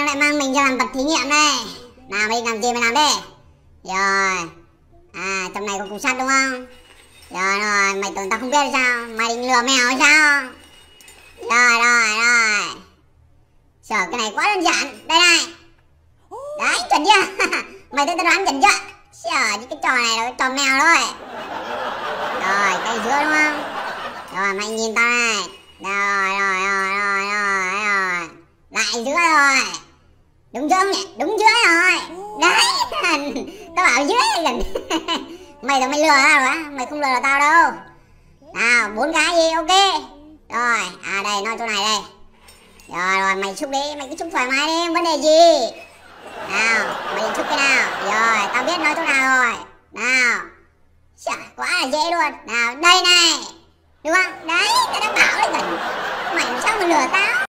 lại mang mình cho làm vật thí nghiệm đây. Nào mày làm gì mày làm đi. Rồi. À trong này có cục sắt đúng không? Rồi mày tưởng tao không biết sao? Mày định lừa mèo hay sao? Rồi. Sợ cái này quá đơn giản. Đây này. Đấy chuẩn chưa? Mày thấy tao đoán chuẩn chưa? Sợ những cái trò này là cái trò mèo thôi. Rồi cây giữa đúng không? Rồi mày nhìn tao này. Rồi. Lại giữa rồi. Đúng giữa không nhỉ? Đúng giữa rồi. Đấy. Tao bảo dưới gần. Mày là mày lừa tao hả? Mày không lừa là tao đâu. Nào 4 cái gì ok. Rồi à đây nó chỗ này đây. Rồi mày chúc đi. Mày cứ chúc thoải mái đi. Vấn đề gì? Nào mày chúc cái nào. Rồi tao biết nói chỗ nào rồi. Nào chả quá là dễ luôn. Nào đây này. Đúng không? Đấy tao đã bảo là gần. Mày sao mà lừa tao.